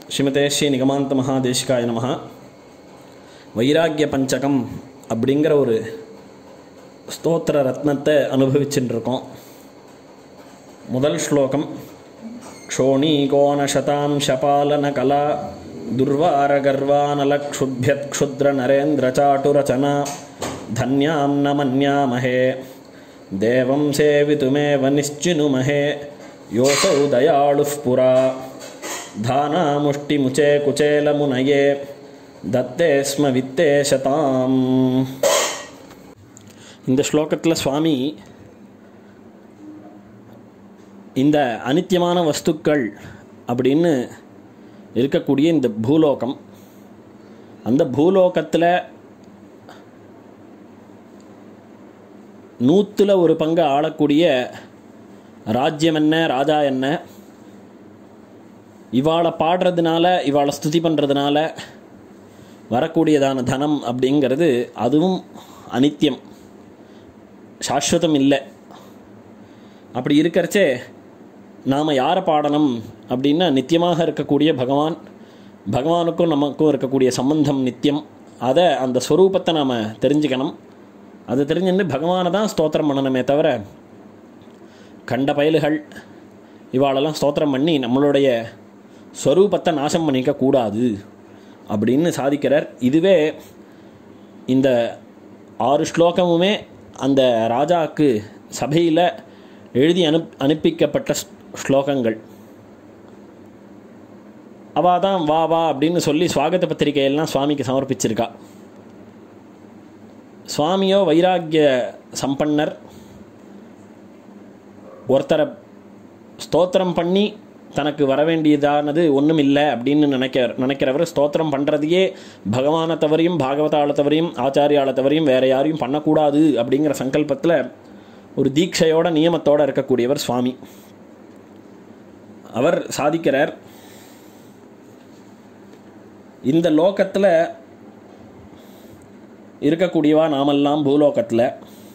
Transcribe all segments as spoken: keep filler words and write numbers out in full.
ஸ்ரீமதே ஸ்ரீ நிகமாந்த மகாதேசிகாய நமஹ. வைராக்கிய பஞ்சகம் அப்படிங்கிற ஒரு ஸ்தோத்திர ரத்னத்தை அனுபவிச்சுட்டுருக்கோம். முதல் ஸ்லோகம் க்ஷோணீகோணசதாம்சபாலன கலா துர்வாரகர்வானலக்ஷுத்யத் க்ஷுத்ர நரேந்திர சாட்டுரச்சனா தன்யாம் ந மன்யாமஹே தேவம் சேவிதுமேவ நிಶ್ಚಿನುமஹே யோசௌ தயாளுஃப் புரா தானா முஷ்டி முச்சே குச்சேல முனையே தத்தே ஸ்ம வித்தேஷதாம். இந்த ஸ்லோகத்தில் சுவாமி இந்த அனித்தியமான வஸ்துக்கள் அப்படின்னு இருக்கக்கூடிய இந்த பூலோகம், அந்த பூலோகத்தில் நூற்றில் ஒரு பங்கு ஆளக்கூடிய ராஜ்யம் என்ன, ராஜா என்ன, இவாளை பாடுறதுனால இவாளை ஸ்துதி பண்ணுறதுனால வரக்கூடியதான தனம் அப்படிங்கிறது அதுவும் அனித்தியம், சாஸ்வதம் இல்லை. அப்படி இருக்கிறச்சே நாம் யாரை பாடணும் அப்படின்னா நித்தியமாக இருக்கக்கூடிய பகவான், பகவானுக்கும் நமக்கும் இருக்கக்கூடிய சம்பந்தம் நித்தியம். அதை அந்த ஸ்வரூபத்தை நாம் தெரிஞ்சுக்கணும். அதை தெரிஞ்சுட்டு பகவானை தான் ஸ்தோத்திரம் பண்ணணுமே தவிர கண்ட பயல்கள் இவாளெல்லாம் ஸ்தோத்திரம் பண்ணி நம்மளுடைய ஸ்வரூபத்தை நாசம் பண்ணிக்கக்கூடாது அப்படின்னு சாதிக்கிறார். இதுவே இந்த ஆறு ஸ்லோகமுமே அந்த ராஜாவுக்கு சபையில் எழுதி அனு அனுப்பிக்கப்பட்ட ஸ்லோகங்கள். அவள் தான் வா வா அப்படின்னு சொல்லி ஸ்வாகத பத்திரிகையெல்லாம் சுவாமிக்கு சமர்ப்பிச்சிருக்கா. சுவாமியோ வைராக்கிய சம்பன்னர். ஒருத்தரை ஸ்தோத்திரம் பண்ணி தனக்கு வர வேண்டியதானது ஒன்றும் இல்லை அப்படின்னு நினைக்க நினைக்கிறவர் ஸ்தோத்திரம் பண்ணுறதையே பகவானை தவறையும் பாகவதாள தவறையும் ஆச்சாரியாள தவறையும் வேறு யாரையும் பண்ணக்கூடாது அப்படிங்கிற சங்கல்பத்தில் ஒரு தீட்சையோட நியமத்தோடு இருக்கக்கூடியவர் சுவாமி. அவர் சாதிக்கிறார், இந்த லோகத்தில் இருக்கக்கூடியவா நாமெல்லாம் பூலோகத்தில்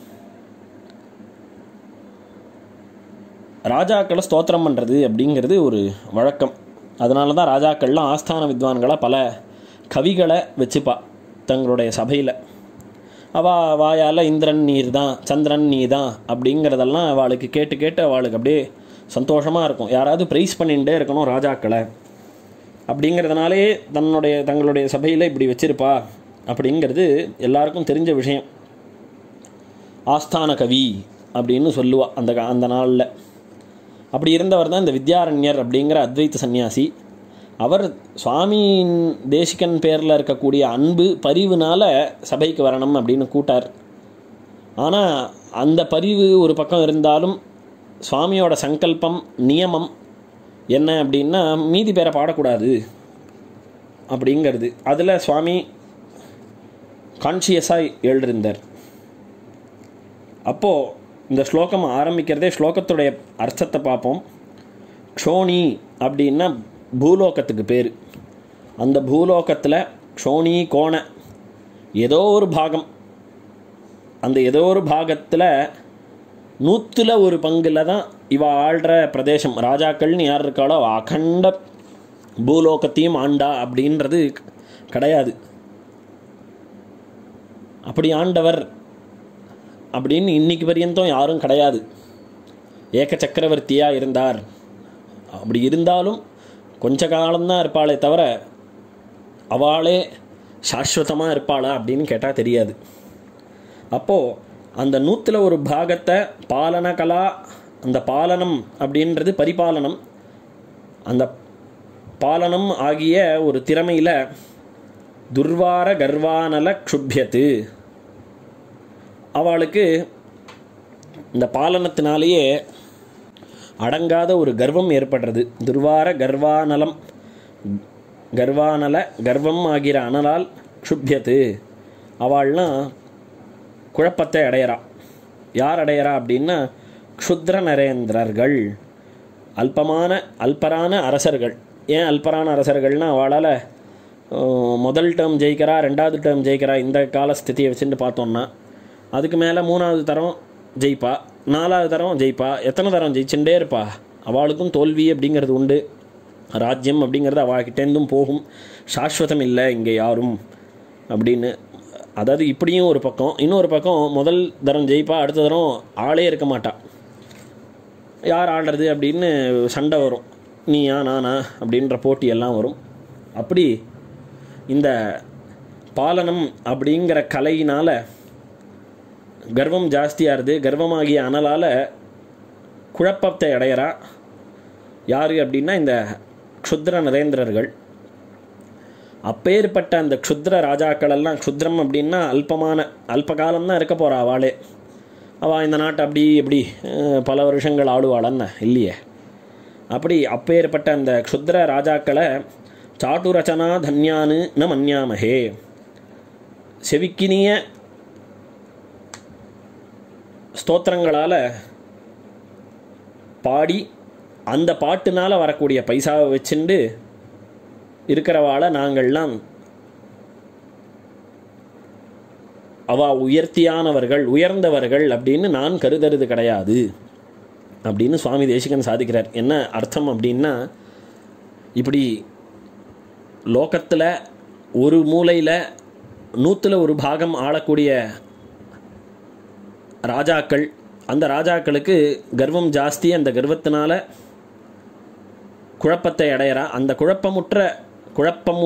ராஜாக்களை ஸ்தோத்திரம் பண்ணுறது அப்படிங்கிறது ஒரு வழக்கம். அதனால தான் ராஜாக்கள்லாம் ஆஸ்தான வித்வான்களை பல கவிகளை வச்சுப்பா தங்களுடைய சபையில். அவள் வாயால் இந்திரன் நீர் தான், சந்திரன் நீ தான் அப்படிங்கிறதெல்லாம் அவளுக்கு கேட்டு கேட்டு அவளுக்கு அப்படியே சந்தோஷமாக இருக்கும். யாராவது ப்ரைஸ் பண்ணிகிட்டே இருக்கணும் ராஜாக்களை அப்படிங்கிறதுனாலே தன்னுடைய தங்களுடைய சபையில் இப்படி வச்சிருப்பா அப்படிங்கிறது எல்லாருக்கும் தெரிஞ்ச விஷயம். ஆஸ்தான கவி அப்படின்னு சொல்லுவாள் அந்த அந்த நாளில். அப்படி இருந்தவர் தான் இந்த வித்யாரண்யர் அப்படிங்கிற அத்வைத்த சன்னியாசி. அவர் சுவாமி தேசிகன் பேரில் இருக்கக்கூடிய அன்பு பரிவுனால் சபைக்கு வரணும் அப்படின்னு கூட்டார். ஆனால் அந்த பரிவு ஒரு பக்கம் இருந்தாலும் சுவாமியோட சங்கல்பம் நியமம் என்ன அப்படின்னா மீதி பேரை பாடக்கூடாது அப்படிங்கிறது. அதில் சுவாமி கான்ஷியஸாக எழுதிருந்தார். அப்போது இந்த ஸ்லோகம் ஆரம்பிக்கிறதே ஸ்லோகத்துடைய அர்த்தத்தை பார்ப்போம். க்ஷோணி அப்படின்னா பூலோகத்துக்கு பேர். அந்த பூலோகத்தில் க்ஷோணி கோண ஏதோ ஒரு பாகம், அந்த ஏதோ ஒரு பாகத்தில் நூற்றில் ஒரு பங்கில் தான் இவ ஆள்ற பிரதேசம். ராஜாக்கள்னு யார் இருக்காளோ அகண்ட பூலோகத்தையும் ஆண்டா அப்படின்றது கிடையாது. அப்படி ஆண்டவர் அப்படின்னு இன்னைக்கு பரியந்தம் யாரும் கிடையாது. ஏக சக்கரவர்த்தியாக இருந்தார். அப்படி இருந்தாலும் கொஞ்ச காலம்தான் இருப்பாளே தவிர அவளே சாஸ்வதமாக இருப்பாளா அப்படின்னு கேட்டால் தெரியாது. அப்போது அந்த நூற்றில் ஒரு பாகத்தை பாலன கலா, அந்த பாலனம் அப்படின்றது பரிபாலனம், அந்த பாலனம் ஆகிய ஒரு திறமையில் துர்வார கர்வானல க்ஷுப்யத்து, அவளுக்கு இந்த பாலனத்தினாலேயே அடங்காத ஒரு கர்வம் ஏற்படுறது. துர்வார கர்வானலம், கர்வானல கர்வம் ஆகிற அனலால் க்ஷுப்யத்து, அவள்லாம் குழப்பத்தை அடையிறா. யார் அடையிறா அப்படின்னா க்ஷுத்ர நரேந்திரர்கள், அல்பமான அல்பரான அரசர்கள். ஏன் அல்பரான அரசர்கள்னால் அவளால் முதல் டேர்ம் ஜெயிக்கிறா, ரெண்டாவது டேர்ம் ஜெயிக்கிறா. இந்த கால ஸ்திதியை வச்சுட்டு பார்த்தோன்னா அதுக்கு மேலே மூணாவது தரம் ஜெயிப்பா, நாலாவது தரம் ஜெயிப்பா, எத்தனை தரம் ஜெயிச்சுட்டே இருப்பா. அவளுக்கும் தோல்வி அப்படிங்கிறது உண்டு. ராஜ்யம் அப்படிங்கிறது அவகிட்டேருந்தும் போகும், சாஸ்வதம் இல்லை இங்கே யாரும் அப்படின்னு. அதாவது இப்படியும் ஒரு பக்கம். இன்னொரு பக்கம் முதல் தரம் ஜெயிப்பா, அடுத்த தரம் ஆளே இருக்க மாட்டா. யார் ஆடுறது அப்படின்னு சண்டை வரும், நீயா நானா அப்படின்ற போட்டியெல்லாம் வரும். அப்படி இந்த பாலனம் அப்படிங்கிற கலையினால் கர்வம் ஜாஸ்தியாகிறது. கர்வமாகிய அனலால் குழப்பத்தை அடையிறா. யார் அப்படின்னா இந்த க்ஷுத்ர நரேந்திரர்கள். அப்பேற்பட்ட அந்த க்ஷுத்ர ராஜாக்கள் எல்லாம், க்ஷுத்ரம் அப்படின்னா அல்பமான அல்பகாலம்தான் இருக்க போகிறா அவளே. அவள் இந்த நாட்டை அப்படி எப்படி பல வருஷங்கள் ஆளுவாளன்னு இல்லையே. அப்படி அப்பேற்பட்ட அந்த க்ஷுத்ர ராஜாக்களை சாட்டுரச்சனா தன்யானு ந மன்யாமஹே, செவிக்கினிய ஸ்தோத்திரங்களால் பாடி அந்த பாட்டுனால் வரக்கூடிய பைசாவை வச்சுண்டு இருக்கிறவாளை நாங்கள்லாம் அவ உயர்த்தியானவர்கள், உயர்ந்தவர்கள் அப்படின்னு நான் கருதறது கிடையாது அப்படின்னு சுவாமி தேசிகன் சாதிக்கிறார். என்ன அர்த்தம் அப்படின்னா, இப்படி லோகத்தில் ஒரு மூலையில் நூற்றில் ஒரு பாகம் ஆளக்கூடிய ராஜாக்கள், அந்த ராஜாக்களுக்கு கர்வம் ஜாஸ்தி. அந்த கர்வத்தினால குழப்பத்தை அடையிறா. அந்த குழப்பமுற்ற குழப்பமு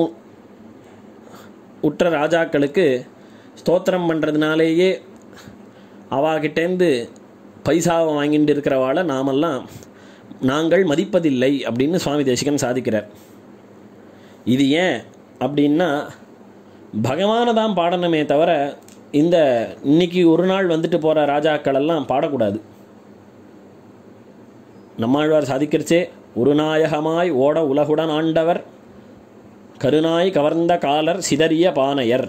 உற்ற ராஜாக்களுக்கு ஸ்தோத்திரம் பண்ணுறதுனாலேயே அவாகிட்டேருந்து பைசாவை வாங்கிட்டு இருக்கிறவாளை நாமெல்லாம் நாங்கள் மதிப்பதில்லை அப்படின்னு சுவாமி தேசிகன் சாதிக்கிறார். இது ஏன் அப்படின்னா, பகவானை தான் பாடணுமே தவிர இந்த இன்னைக்கு ஒரு நாள் வந்துட்டு போகிற ராஜாக்கள் எல்லாம் பாடக்கூடாது. நம்மாழ்வார் சாதிக்கிறச்சே, ஒரு நாயகமாய் ஓட உலகுடன் ஆண்டவர் கருநாய் கவர்ந்த காலர் சிதறிய பானையர்.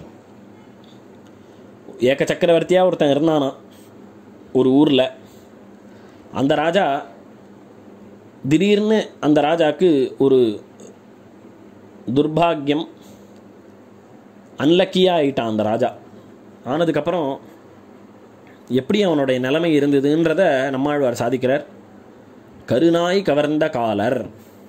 ஏக சக்கரவர்த்தியாக ஒருத்தன் இருந்தானா ஒரு ஊரில். அந்த ராஜா திடீர்னு அந்த ராஜாவுக்கு ஒரு துர்பாகியம், அன்லக்கியாக ஆகிட்டான் அந்த ராஜா. ஆனதுக்கப்புறம் எப்படி அவனுடைய நிலைமை இருந்ததுன்றத நம்மாழ்வார் சாதிக்கிறார். கருநாய் கவர்ந்த காலர்,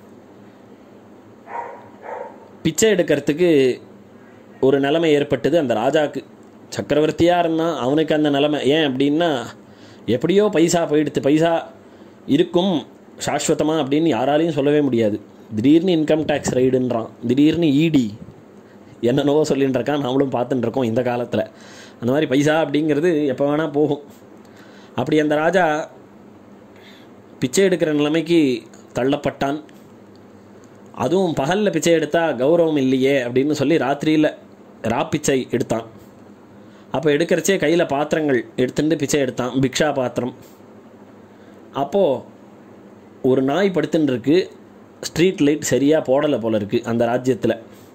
பிச்சை எடுக்கிறதுக்கு ஒரு நிலைமை ஏற்பட்டது அந்த ராஜாவுக்கு. சக்கரவர்த்தியாக இருந்தான், அவனுக்கு அந்த நிலைமை. ஏன் அப்படின்னா, எப்படியோ பைசா போயிடுத்து. பைசா இருக்கும் சாஸ்வதமாக அப்படின்னு யாராலையும் சொல்லவே முடியாது. திடீர்னு இன்கம் டேக்ஸ் ரைடுன்றான், திடீர்னு இடி என்னென்னவோ சொல்லின்னு இருக்கான். நம்மளும் பார்த்துட்டு இருக்கோம் இந்த காலத்தில். அந்த மாதிரி பைசா அப்படிங்கிறது எப்போ வேணால் போகும். அப்படி அந்த ராஜா பிச்சை எடுக்கிற நிலைமைக்கு தள்ளப்பட்டான். அதுவும் பகலில் பிச்சை எடுத்தால் கௌரவம் இல்லையே அப்படின்னு சொல்லி ராத்திரியில் ரா பிச்சை எடுத்தான். அப்போ எடுக்கிறச்சே கையில் பாத்திரங்கள் எடுத்துட்டு பிச்சை எடுத்தான், பிக்ஷா பாத்திரம். அப்போது ஒரு நாய் படுத்துன்னு இருக்கு. ஸ்ட்ரீட் லைட் சரியாக போடலை போல இருக்குது அந்த ராஜ்யத்தில்.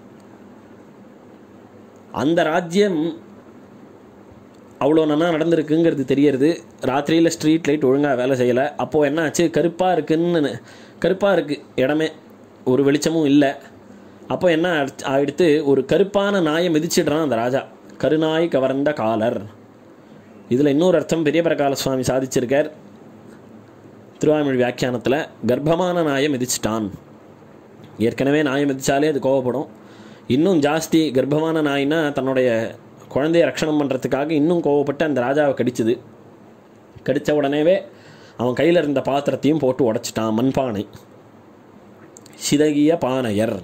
அந்த ராஜ்யம் அவ்வளோ நல்லா நடந்திருக்குங்கிறது தெரியறது. ராத்திரியில் ஸ்ட்ரீட் லைட் ஒழுங்காக வேலை செய்யலை. அப்போது என்ன ஆச்சு, கருப்பாக இருக்குன்னு கருப்பாக இருக்குது இடமே, ஒரு வெளிச்சமும் இல்லை. அப்போ என்ன ஆகிடுத்து, ஒரு கருப்பான நாயை மிதிச்சிடுறான் அந்த ராஜா. கருநாய் கவர்ந்த காலர். இதில் இன்னொரு அர்த்தம் பெரிய பிரகால சுவாமி சாதிச்சிருக்கார் திருவாய்மொழி வியாக்கியானத்தில். கர்ப்பமான நாயை மிதிச்சிட்டான். ஏற்கனவே நாயை மிதித்தாலே அது கோவப்படும். இன்னும் ஜாஸ்தி கர்ப்பமான நாயினா தன்னுடைய குழந்தைய ரட்சணம் பண்ணுறதுக்காக இன்னும் கோவப்பட்டு அந்த ராஜாவை கடிச்சுது. கடித்த உடனேவே அவன் கையில் இருந்த பாத்திரத்தையும் போட்டு உடச்சிட்டான். மண்பானை, சிதகிய பானையர்.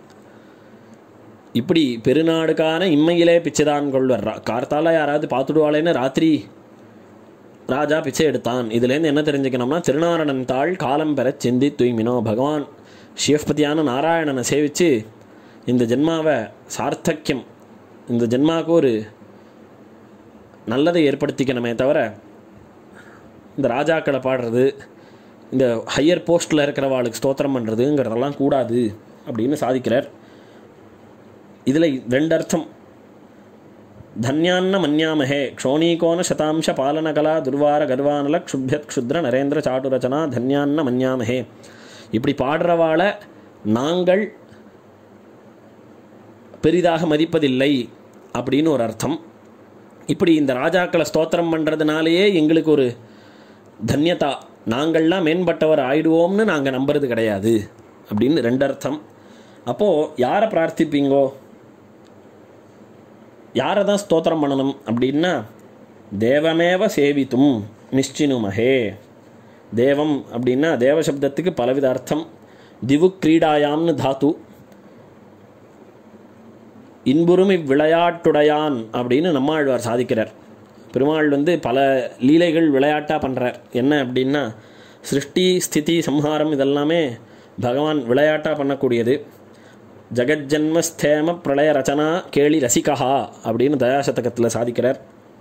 இப்படி பெருநாடுக்கான இம்மையிலே பிச்சைதான் கொள்வர்றா. கார்த்தால யாராவது பார்த்துடுவாளேன்னு ராத்திரி ராஜா பிச்சை எடுத்தான். இதுலேருந்து என்ன தெரிஞ்சுக்கணும்னா, திருநாரணன் தாள் காலம் பெற செந்தி தூய்மினோ. பகவான் சிவபதியான நாராயணனை சேவித்து இந்த ஜென்மாவை சார்த்தக்கியம், இந்த ஜென்மாவுக்கு ஒரு நல்லதை ஏற்படுத்திக்கணுமே தவிர இந்த ராஜாக்களை பாடுறது, இந்த ஹையர் போஸ்ட்டில் இருக்கிறவாளுக்கு ஸ்தோத்திரம் பண்ணுறதுங்கிறதெல்லாம் கூடாது அப்படின்னு சாதிக்கிறார். இதில் ரெண்டு அர்த்தம். தன்யான்ன மன்யாமஹே க்ஷோணீகோண சதாம்ச பாலனகலா துர்வார கர்வானல க்ஷுப்யத் க்ஷுத்ர நரேந்திர சாட்டுரச்சனா தன்யான்ன மன்யாமஹே. இப்படி பாடுறவாளை நாங்கள் பெரிதாக மதிப்பதில்லை அப்படின்னு ஒரு அர்த்தம். இப்படி இந்த ராஜாக்களை ஸ்தோத்திரம் பண்ணுறதுனாலேயே எங்களுக்கு ஒரு தன்யதா, நாங்கள்லாம் மேம்பட்டவர் ஆயிடுவோம்னு நாங்கள் நம்புறது கிடையாது அப்படின்னு ரெண்டு அர்த்தம். அப்போது யாரை பிரார்த்திப்பீங்கோ, யாரை தான் ஸ்தோத்திரம் பண்ணணும் அப்படின்னா தேவமேவ சேவித்தும் நிச்சினுமஹே. தேவம் அப்படின்னா தேவசப்தத்துக்கு பலவித அர்த்தம். திவு கிரீடாயாம்னு தாத்து, இன்புறும் இவ்விளையாட்டுடையான் அப்படின்னு நம்மாழ்வார் சாதிக்கிறார். பெருமாள் வந்து பல லீலைகள் விளையாட்டாக பண்ணுறார். என்ன அப்படின்னா சிருஷ்டி ஸ்திதி சம்ஹாரம் இதெல்லாமே பகவான் விளையாட்டாக பண்ணக்கூடியது. ஜகஜன்மஸ்தேம பிரளய ரச்சனா கேளி ரசிகா அப்படின்னு தயாசதகத்தில் சாதிக்கிறார்.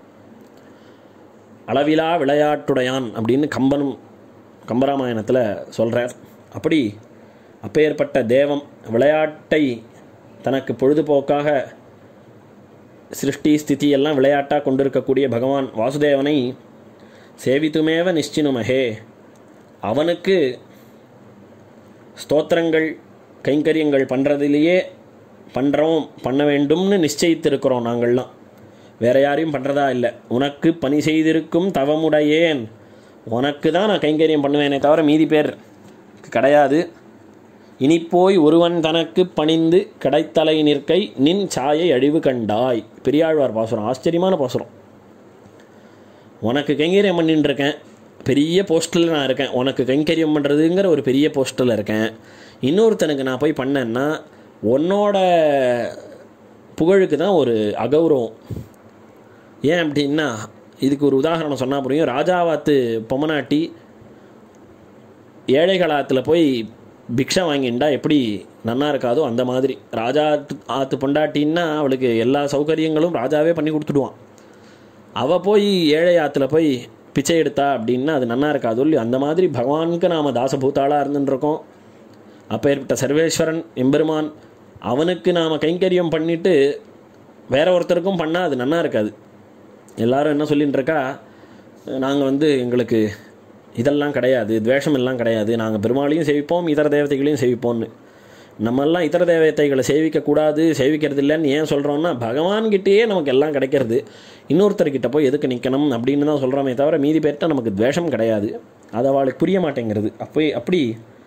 அளவிலா விளையாட்டுடையான் அப்படின்னு கம்பனும் கம்பராமாயணத்தில் சொல்கிறார். அப்படி அப்பேற்பட்ட தேவம், விளையாட்டை தனக்கு பொழுதுபோக்காக சிருஷ்டி ஸ்திதி எல்லாம் விளையாட்டாக கொண்டிருக்கக்கூடிய பகவான் வாசுதேவனை சேவித்துமேவ நிச்சினுமஹே, அவனுக்கு ஸ்தோத்திரங்கள் கைங்கரியங்கள் பண்ணுறதுலேயே பண்ணுறோம், பண்ண வேண்டும்னு நிச்சயித்திருக்கிறோம் நாங்கள்லாம். வேறு யாரையும் பண்ணுறதா இல்லை. உனக்கு பணி செய்திருக்கும் தவமுடையேன், உனக்கு தான் நான் கைங்கரியம் பண்ணுவேனே தவிர மீதி பேர் கிடையாது. இனிப்போய் ஒருவன் தனக்கு பணிந்து கிடைத்தலை நிற்கை நின் சாயை அழிவு கண்டாய். பெரியாழ்வார் பாசுரம், ஆச்சரியமான பாசுரம். உனக்கு கைங்கரியம் பண்ணின்னு இருக்கேன், பெரிய போஸ்ட்டில் நான் இருக்கேன். உனக்கு கைங்கரியம் பண்ணுறதுங்கிற ஒரு பெரிய போஸ்ட்டில் இருக்கேன். இன்னொருத்தனுக்கு நான் போய் பண்ணேன்னா உன்னோட புகழுக்கு தான் ஒரு அகௌரவம். ஏன் அப்படின்னா இதுக்கு ஒரு உதாரணம் சொன்னால் புரியும். ராஜாவாத்து பொம்மநாட்டி ஏழைகளாத்தில் போய் பிக்ஷை வாங்கிண்டா எப்படி நன்னா இருக்காதோ அந்த மாதிரி ராஜா ஆத்து பொண்டாட்டின்னா அவளுக்கு எல்லா சௌகரியங்களும் ராஜாவே பண்ணி கொடுத்துடுவான். அவள் போய் ஏழை ஆற்றுல போய் பிச்சை எடுத்தா அப்படின்னா அது நன்னா இருக்காதோ இல்லையோ. அந்த மாதிரி பகவானுக்கு நாம் தாசபூத்தாளாக இருந்துருக்கோம். அப்போ ஏற்பட்ட சர்வேஸ்வரன் எம்பெருமான், அவனுக்கு நாம் கைங்கரியம் பண்ணிவிட்டு வேற ஒருத்தருக்கும் பண்ணால் அது நன்னா இருக்காது. எல்லாரும் என்ன சொல்லின்னு இருக்கா, நாங்கள் வந்து எங்களுக்கு இதெல்லாம் கிடையாது, துவேஷம் எல்லாம் கிடையாது, நாங்கள் பெருமாளையும் சேவிப்போம் இதர தேவதைகளையும் சேவிப்போம்னு. நம்மெல்லாம் இதர தேவதைகளை சேவிக்கக்கூடாது, சேவிக்கிறது இல்லைன்னு ஏன் சொல்கிறோன்னா பகவான்கிட்டேயே நமக்கு எல்லாம் கிடைக்கிறது, இன்னொருத்தர்கிட்ட போய் எதுக்கு நிற்கணும் அப்படின்னு தான் சொல்கிறோமே தவிர மீதி பேர்கிட்ட நமக்கு துவேஷம் கிடையாது. அது அவளுக்கு புரிய மாட்டேங்கிறது. அப்போ அப்படி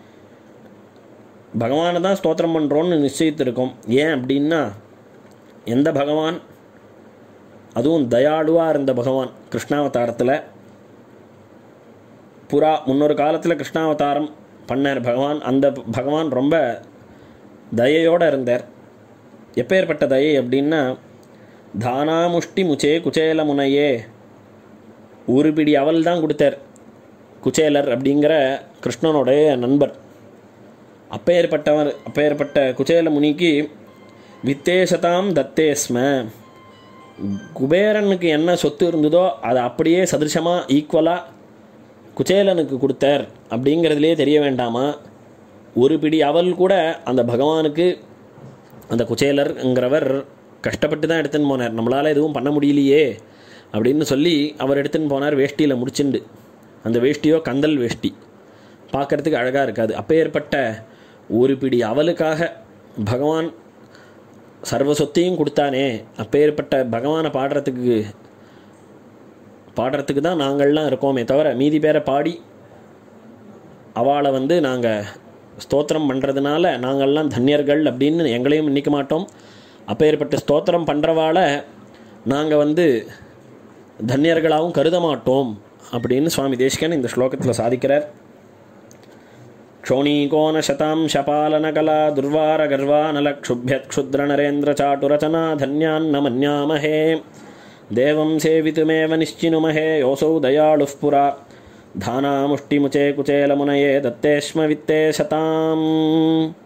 பகவானை தான் ஸ்தோத்திரம் பண்ணுறோன்னு நிச்சயித்திருக்கோம். ஏன் அப்படின்னா எந்த பகவான், அதுவும் தயாளுவாக இருந்த பகவான் கிருஷ்ணாவதாரத்தில், புறா முன்னொரு காலத்தில் கிருஷ்ணாவதாரம் பண்ணார் பகவான். அந்த பகவான் ரொம்ப தயையோடு இருந்தார். எப்பேற்பட்ட தயை அப்படின்னா தானாமுஷ்டி முச்சே குச்சேல முனையே, ஒரு பிடி அவல் தான் கொடுத்தார் குச்சேலர் அப்படிங்கிற கிருஷ்ணனுடைய நண்பர். அப்பேற்பட்டவர் அப்பேற்பட்ட குச்சேல முனிக்கு வித்தேசதாம் தத்தேஸ்ம, குபேரனுக்கு என்ன சொத்து இருந்ததோ அதை அப்படியே சதிருஷமாக ஈக்குவலாக குச்சேலனுக்கு கொடுத்தார் அப்படிங்கிறதுலே தெரிய வேண்டாமா. ஒரு பிடி அவல் கூட அந்த பகவானுக்கு அந்த குச்சேலர்ங்கிறவர் கஷ்டப்பட்டு தான் எடுத்துன்னு போனார். நம்மளால் எதுவும் பண்ண முடியலையே அப்படின்னு சொல்லி அவர் எடுத்துன்னு போனார். வேஷ்டியில் முடிச்சுண்டு, அந்த வேஷ்டியோ கந்தல் வேஷ்டி, பார்க்குறதுக்கு அழகாக இருக்காது. அப்பேற்பட்ட ஒரு பிடி அவலுக்காக பகவான் சர்வ சொத்தையும் கொடுத்தானே. அப்பேற்பட்ட பகவானை பாடுறதுக்கு பாடுறதுக்கு தான் நாங்கள்லாம் இருக்கோமே தவிர மீதி பேரை பாடி அவளை வந்து நாங்கள் ஸ்தோத்திரம் பண்ணுறதுனால நாங்கள்லாம் தன்யர்கள் அப்படின்னு எங்களையும் நினைக்க மாட்டோம். அப்பேற்பட்ட ஸ்தோத்திரம் பண்ணுறவாளை நாங்கள் வந்து தன்யர்களாகவும் கருத மாட்டோம் அப்படின்னு சுவாமி தேசிகன் இந்த ஸ்லோகத்தில் சாதிக்கிறார். க்ஷோணீகோண சதாம் ஷபாலனகலா துர்வார கர்வானலக்ஷுப்யத் க்ஷுத்ர நரேந்திர சாட்டுரச்சனா தன்யான்ன மன்யாமஹே தேவம் சேவித்துமேவ நிச்சினுமஹே யோசௌ தயாளுஃ புரா தானாமுஷ்டிமுச்சே குச்சேலமுனயே தத்தேஷ்ம வித்தே சதாம்.